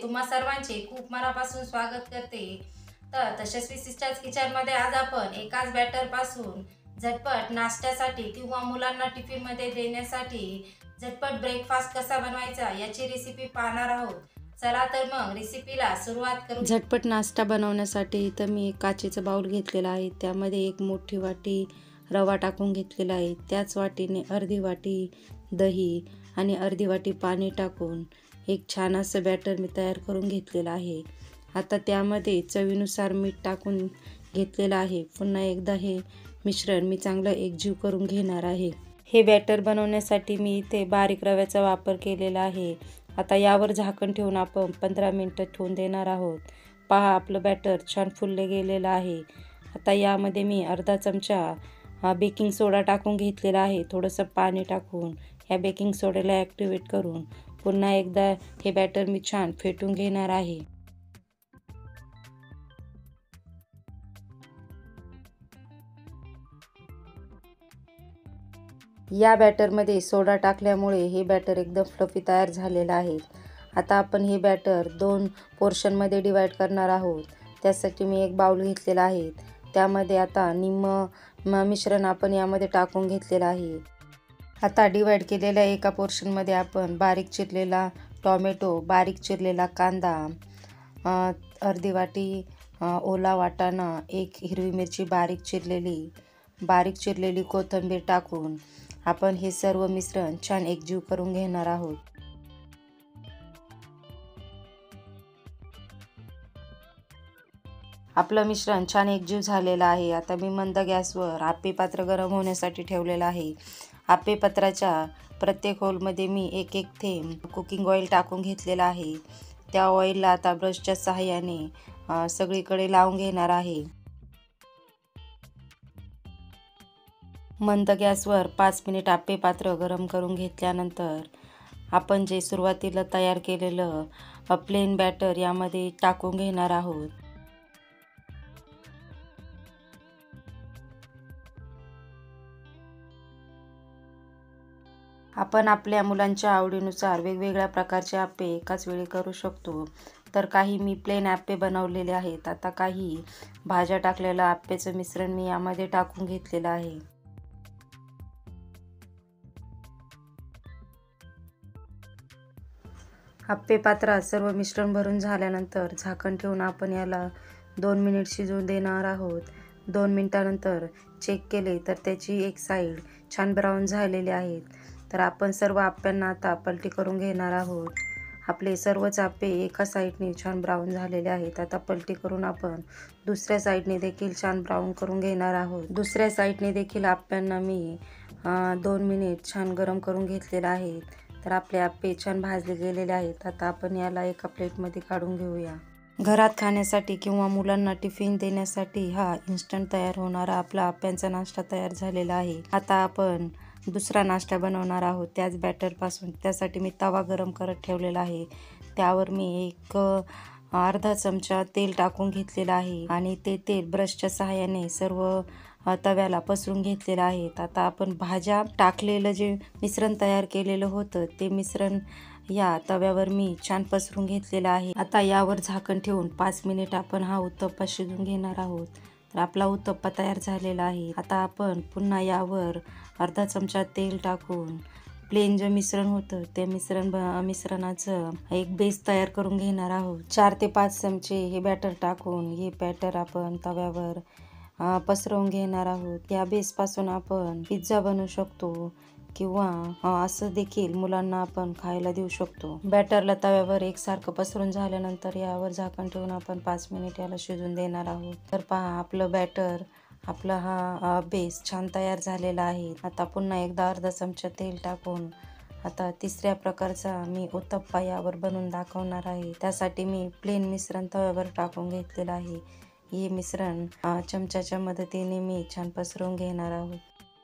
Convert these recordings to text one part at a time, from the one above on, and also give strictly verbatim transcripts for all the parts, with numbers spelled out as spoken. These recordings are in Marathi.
तुम्हा सर्वांचे खूप मनापासून स्वागत करते। तर तशस्वी सिस्टर्स किचनमध्ये आज आपण एकाच बॅटरपासून झटपट नाश्त्यासाठी किंवा मुलांना टिफिनमध्ये देण्यासाठी झटपट ब्रेकफास्ट कसा बनवायचा याची रेसिपी पाहणार आहोत। चला तर मग रेसिपीला सुरुवात करू। झटपट नाश्ता बनवण्यासाठी तर मी एक काचेचा बाउल घेतलेला आहे, त्यामध्ये एक मोठी वाटी रवा टाकून घेतलेला आहे। त्याच वाटीने अर्धी वाटी दही आणि अर्धी वाटी पाणी टाकून एक छान असं बॅटर मी तयार करून घेतलेलं आहे। आता त्यामध्ये चवीनुसार मीठ टाकून घेतलेलं आहे। पुन्हा एकदा हे मिश्रण मी चांगलं एकजीव करून घेणार आहे। हे बॅटर बनवण्यासाठी मी इथे बारीक रव्याचा वापर केलेला आहे। आता यावर झाकण ठेवून आपण पंधरा मिनिटं ठेवून देणार आहोत। पहा, आपलं बॅटर छान फुलले गेलेलं आहे। आता यामध्ये मी अर्धा चमचा बेकिंग सोडा टाकून घेतलेला आहे। थोडंसं पाणी टाकून ह्या बेकिंग सोड्याला ॲक्टिवेट करून पुन्हा एकदा हे बॅटर मी छान फेटून घेणार आहे। या बॅटरमध्ये सोडा टाकल्यामुळे हे बॅटर एकदम फ्लफी तयार झालेलं आहे। आता आपण हे बॅटर दोन पोर्शनमध्ये डिवाइड करणार आहोत। त्यासाठी मी एक बाउल घेतलेला आहे, त्यामध्ये आता निम्म मिश्रण आपण यामध्ये टाकून घेतलेलं आहे। आता डिवाइड केलेल्या एका पोर्शनमध्ये आपण बारीक चिरलेला टोमॅटो, बारीक चिरलेला कांदा, अर्धी वाटी ओला वाटाणा, एक हिरवी मिरची बारीक चिरलेली, बारीक चिरलेली कोथिंबीर टाकून आपण हे सर्व मिश्रण छान एकजीव करून घेणार आहोत। आपलं मिश्रण छान एकजीव झालेलं आहे। आता मी मंद गॅसवर आप्पे पात्र गरम होण्यासाठी ठेवलेलं आहे। आप्पे पात्राच्या प्रत्येक होलमध्ये मी एक एक थेंब कुकिंग ऑइल टाकून घेतलेला आहे। त्या ऑइलला आता ब्रशच्या सहाय्याने सगळीकडे लावून घेणार आहे। मंद गॅसवर पाच मिनिट आप्पे पात्र गरम करून घेतल्यानंतर आपण जे सुरुवातीला तयार केलेलं प्लेन बॅटर यामध्ये टाकून घेणार आहोत। आपण आपल्या मुलांच्या आवडीनुसार वेगवेगळ्या प्रकारचे आप्पे एकाच वेळी करू शकतो। तर काही मी प्लेन आप्पे बनवलेले आहेत। आता काही भाज्या टाकलेलं आप्पेचं मिश्रण मी यामध्ये टाकून घेतलेलं आहे। आप्पे पात्रात सर्व मिश्रण भरून झाल्यानंतर झाकण ठेवून आपण याला दोन मिनिट शिजवून देणार आहोत। दोन मिनिटानंतर चेक केले तर त्याची एक साईड छान ब्राऊन झालेली आहे। तर आपण सर्व आप्प्यांना आता पलटी करून घेणार आहोत। आपले सर्वच आप्पे एका साईडने छान ब्राऊन झालेले आहेत। आता पलटी करून आपण दुसऱ्या साईडने देखील छान ब्राऊन करून घेणार आहोत। दुसऱ्या साईडने देखील आप्प्यांना मी दोन मिनिट छान गरम करून घेतलेलं आहे। तर आपले आप्पे छान भाजले गेलेले आहेत। आता आपण याला एका प्लेटमध्ये काढून घेऊया। घरात खाण्यासाठी किंवा मुलांना टिफिन देण्यासाठी हा इन्स्टंट तयार होणारा आपला आप्प्यांचा नाश्ता तयार झालेला आहे। आता आपण दुसरा नाश्ता बनवणार आहोत त्याच बॅटरपासून। त्यासाठी मी तवा गरम करत ठेवलेला आहे, त्यावर मी एक अर्धा चमचा तेल टाकून घेतलेलं आहे आणि ते तेल ब्रशच्या सहाय्याने सर्व तव्याला पसरून घेतलेलं आहे। आता आपण भाज्या टाकलेलं जे मिश्रण तयार केलेलं होतं ते मिश्रण या तव्यावर मी छान पसरून घेतलेलं आहे। आता यावर झाकण ठेवून पाच मिनिट आपण हा उत्तप्पा शिजवून घेणार आहोत। तर आपला उत्तप्पा तयार झालेला आहे। आता आपण पुन्हा यावर अर्धा चमचा तेल टाकून प्लेन जे मिश्रण होतं ते मिश्रण मिश्रणाचं एक बेस तयार करून घेणार आहोत। चार ते पाच चमचे हे बॅटर टाकून हे बॅटर आपण तव्यावर पसरवून घेणार आहोत। या बेसपासून आपण पिझ्झा बनवू शकतो किंवा असं देखील मुलांना आपण खायला देऊ शकतो। बॅटरला तव्यावर एकसारखं पसरून झाल्यानंतर यावर झाकण ठेवून आपण पाच मिनिट याला शिजून देणार आहोत। तर पहा, आपलं बॅटर आपला हा बेस छान तयार झालेला आहे। आता पुन्हा एकदा अर्धा चमचा तेल टाकून आता तिसऱ्या प्रकारचा मी उत्तप्पा यावर बनवून दाखवणार आहे। त्यासाठी मी प्लेन मिश्रण तव्यावर टाकून घेतलेलं आहे। हे मिश्रण चमच्याच्या मदतीने मी छान पसरवून घेणार आहोत।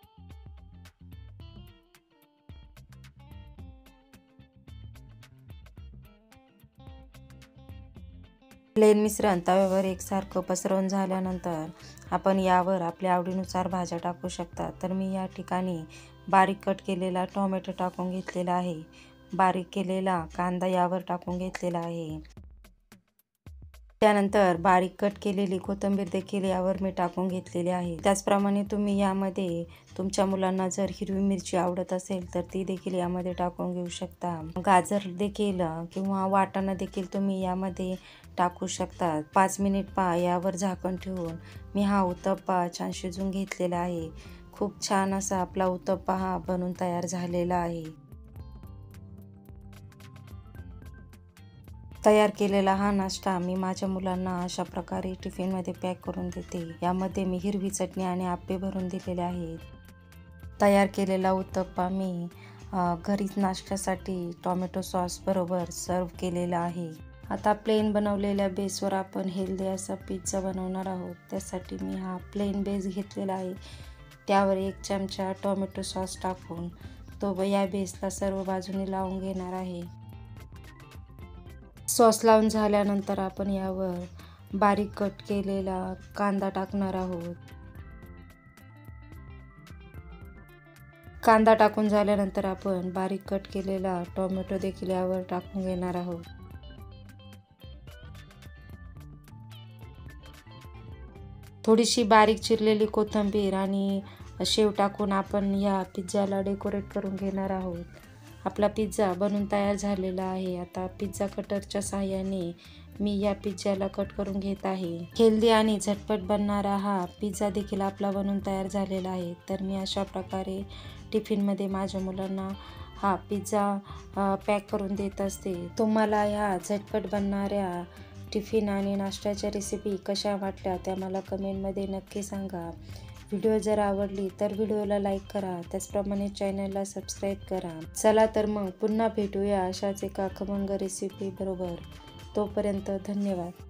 प्लेन मिश्रण तव्यावर एकसारखं पसरवून झाल्यानंतर आपण यावर आपल्या आवडीनुसार भाज्या टाकू शकता। तर मी या ठिकाणी बारीक कट केलेला टोमॅटो टाकून घेतलेला आहे, बारीक केलेला कांदा यावर टाकून घेतलेला आहे, त्यानंतर बारीक कट केलेली कोथिंबीर देखील यावर मी टाकून घेतलेली आहे. त्याचप्रमाणे तुम्ही यामध्ये तुमच्या मुलांना जर हिरवी मिरची आवडत असेल तर ती देखील यामध्ये टाकून घेऊ शकता. गाजर देखील किंवा वाटाणा देखील तुम्ही यामध्ये टाकू शकता. पाच मिनिट पा यावर झाकण ठेवून मी हा उत्तप्पा छान शिजवून घेतलेला आहे. खूप छान असा आपला उत्तप्पा हा बनून तयार झालेला आहे. तयार केलेला हा नाश्ता मी माझ्या मुलांना अशा प्रकारे टिफिनमध्ये पॅक करून देते. यामध्ये मी हिरवी चटणी आणि आप्पे भरून दिलेले आहेत. तयार केलेला उत्तप्पा मी घरीच नाश्त्यासाठी टोमॅटो सॉस बरोबर सर्व केलेला आहे. आता प्लेन बनवलेल्या बेसवर आपण हेल्दी असा पिझ्झा बनवणार आहोत. त्यासाठी मी हा प्लेन बेस घेतलेला आहे. त्यावर एक चमचा टोमॅटो सॉस टाकून तो या बेसला सर्व बाजूने लावून घेणार आहे. सॉस लावून झाल्यानंतर आपण यावर बारीक कट केलेला कांदा टाकणार आहोत. कांदा टाकून झाल्यानंतर आपण बारीक कट केलेला टोमॅटो देखील यावर टाकून घेणार आहोत. थोडीशी बारीक चिरलेली कोथिंबीर आणि शेव टाकून आपण या पिझ्झाला डेकोरेट करून घेणार आहोत. आपला पिझ्झा बनून तयार झालेला आहे. आता पिझ्झा कटरच्या साहाय्याने मी या पिझ्झाला कट करून घेत आहे. हेल्दी आणि झटपट बनणारा हा पिझ्झा देखील आपला बनून तयार झालेला आहे. तर मी अशा प्रकारे टिफिनमध्ये माझ्या मुलांना हा पिझ्झा पॅक करून देत असते. तुम्हाला ह्या झटपट बनणाऱ्या टिफिन आणि नाश्त्याच्या रेसिपी कशा वाटल्या त्या मला कमेंटमध्ये नक्की सांगा. व्हिडिओ जर आवडली तर व्हिडिओला लाईक करा. त्याचप्रमाणे चॅनलला सबस्क्राईब करा. चला तर मग पुन्हा भेटूया अशाच एका खमंग रेसिपी बरोबर. तोपर्यंत धन्यवाद.